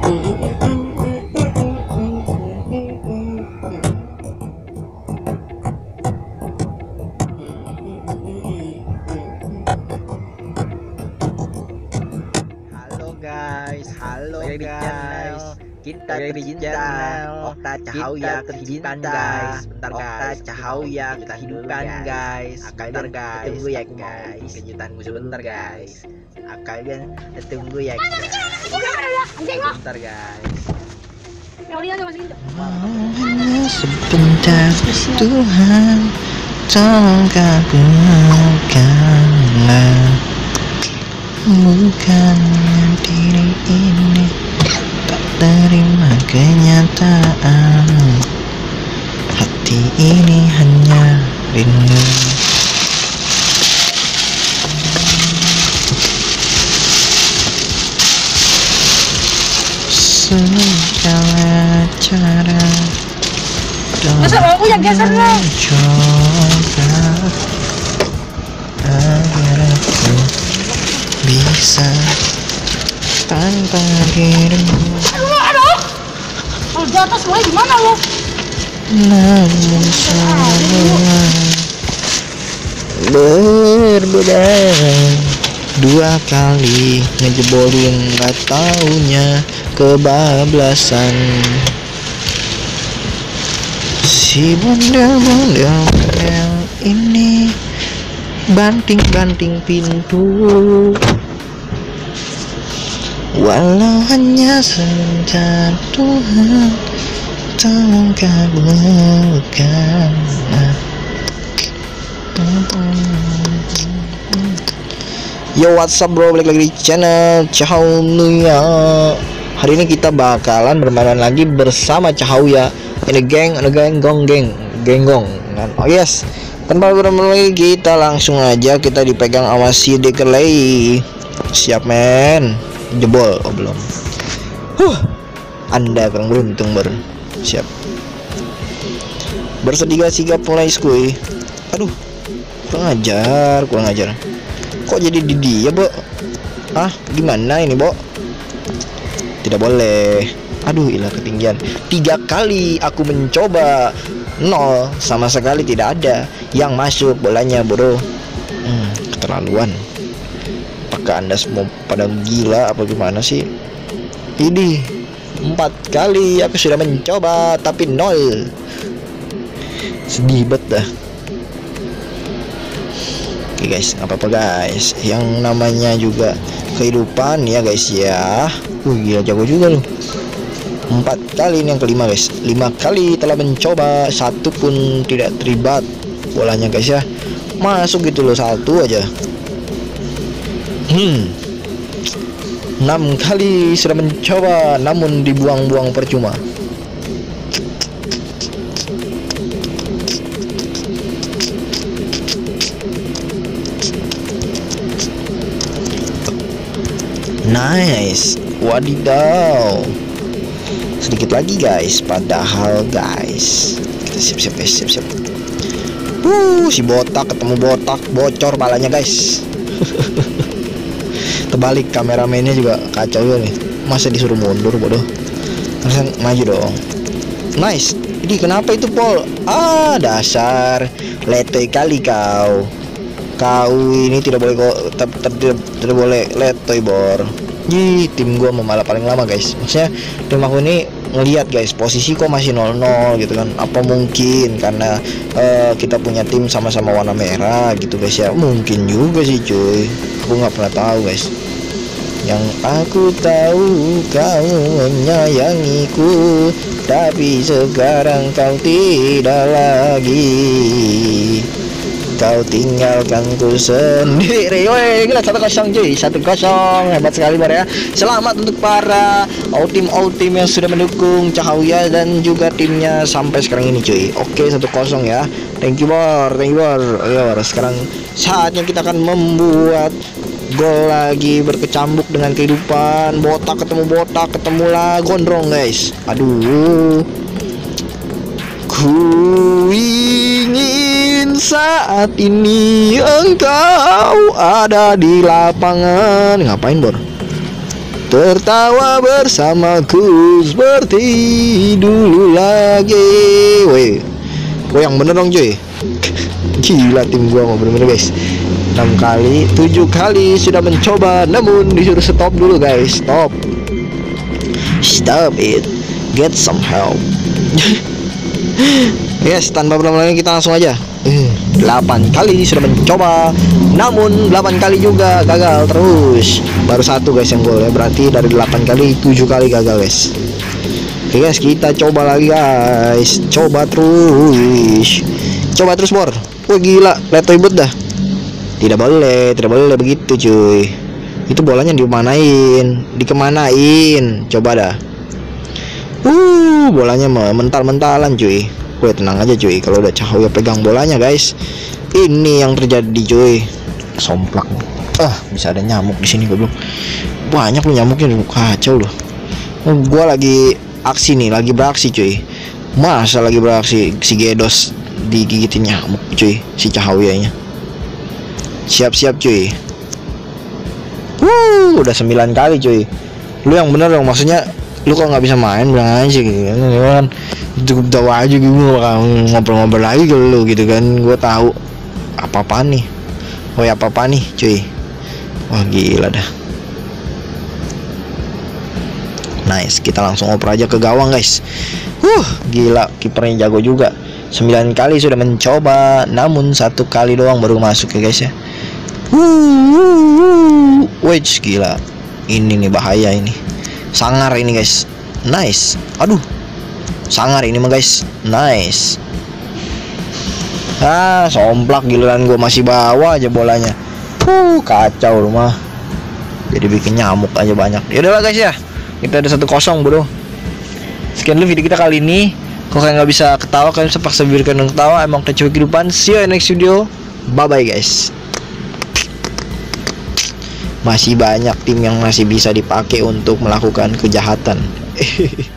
Halo guys, kita tercinta, Okta Cahauya kehidupan guys. Bentar guys, Cahauya kita hidupkan guys. Kalian tunggu ya guys, kejutanmu sebentar guys. Kalian tunggu ya guys. Bentar guys. Sebentar Tuhan, tolong kabulkanlah. Bukan diri ini tak terima kenyataan, hati ini hanya rindu. Segala cara mencoba agar aku bisa tanpa dirimu. Kalau di atas mulai gimana lo? Namun semua berbeda. Dua kali ngejebolin, gak taunya kebablasan. Si bondel-bondel ini banting-banting pintu, walau hanya sebentar. Tuhan, tolong kabulkan. Yo, what's up bro, balik lagi di channel Cahauya. Hari ini kita bakalan bermain lagi bersama Cahauya. Ini geng gong. Oh yes, tanpa berlama-lama kita langsung aja kita dipegang sama si Dekelei. Siap men, jebol. Oh belum. Anda kurang beruntung ber. Siap. Bersedia-siap mulai skuy. Aduh, kurang ajar. Kok jadi di dia, Bo? Gimana ini, Bo? Tidak boleh. Aduh, ilah ketinggian. 3 kali aku mencoba, 0 sama sekali tidak ada yang masuk bolanya, bro. Keterlaluan. Apakah Anda semua pada gila apa gimana sih? Ini 4 kali aku sudah mencoba tapi 0. Sedih banget dah. Oke guys, apa-apa guys, yang namanya juga kehidupan ya guys ya. Gila jago juga loh. 4 kali ini yang kelima guys. 5 kali telah mencoba, 1 pun tidak terlibat bolanya guys ya. Masuk gitu loh, 1 aja. 6 kali sudah mencoba namun dibuang-buang percuma. Nice. Wadidaw. Sedikit lagi guys, padahal guys kita siap. Si botak ketemu botak, bocor balanya guys. Terbalik, kameramennya juga kacau juga nih. Masa disuruh mundur bodoh. Harusnya maju dong. Nice. Ini kenapa itu Pol? Dasar letoy kali kau. Kau ini tidak boleh tidak boleh letoy bor. Tim gua malah paling lama guys. Maksudnya tim aku ini ngelihat guys, posisi kok masih 0-0 gitu kan. Apa mungkin karena kita punya tim sama-sama warna merah gitu guys ya? Mungkin juga sih cuy. Aku nggak pernah tahu guys. Yang aku tahu kau menyayangiku, tapi sekarang kau tidak lagi. Kau tinggalkanku sendiri. Woi, gila 1-0 cuy, 1-0. Hebat sekali Bar ya. Selamat untuk para tim yang sudah mendukung Cahauya dan juga timnya sampai sekarang ini cuy. Oke, 1-0 ya. Thank you Bar. Ayo, sekarang saatnya kita akan membuat gol lagi, berkecambuk dengan kehidupan. Botak ketemulah gondrong guys. Aduh. Ku ingin saat ini engkau ada di lapangan. Ngapain Bor? tertawa bersamaku seperti dulu lagi. Woi, yang bener dong cuy. Gila tim gua mau bener-bener guys. 6 kali, 7 kali sudah mencoba, namun disuruh stop dulu guys. Stop it, get some help. Yes, tanpa berlama-lama kita langsung aja. 8 kali sudah mencoba, namun 8 kali juga gagal terus. Baru 1 guys yang gol ya, berarti dari 8 kali 7 kali gagal guys. Oke guys, kita coba lagi guys. Coba terus bor. Wah gila, letoy bet dah. Tidak boleh begitu cuy. Itu bolanya dikemanain. Coba dah. Bolanya mental-mentalan cuy. Gue tenang aja cuy, kalau udah Cahaya pegang bolanya guys. Ini yang terjadi cuy. Somplak. Bisa ada nyamuk di sini goblok. Banyak loh nyamuknya, kacau loh. Gua lagi aksi nih, lagi beraksi cuy. Masa lagi beraksi si Gedos digigitin nyamuk cuy, si Cahayanya. Siap-siap cuy. Udah 9 kali cuy. Lu yang bener dong, maksudnya lu kok nggak bisa main bilang aja gitu kan. Cukup tahu aja gitu, ngobrol-ngobrol lagi ke lu gitu kan. Gue tahu apa nih. Apa nih cuy. Wah gila dah. Nice, kita langsung oper aja ke gawang guys. Gila, kipernya jago juga. 9 kali sudah mencoba, namun 1 kali doang baru masuk ya guys ya. Wih gila. Ini nih bahaya ini. Sangar ini guys. Nice. Aduh, sangar ini mah guys. Nice. Somplak giliran gue masih bawa aja bolanya. Kacau rumah. Jadi bikin nyamuk aja banyak. Yaudahlah guys ya, kita ada 1-0 bro. Sekian dulu video kita kali ini. Kalau kalian nggak bisa ketawa, kalian bisa paksa diri kalian ketawa. Emang kecil kehidupan. See you in next video. Bye bye guys. Masih banyak tim yang masih bisa dipakai untuk melakukan kejahatan.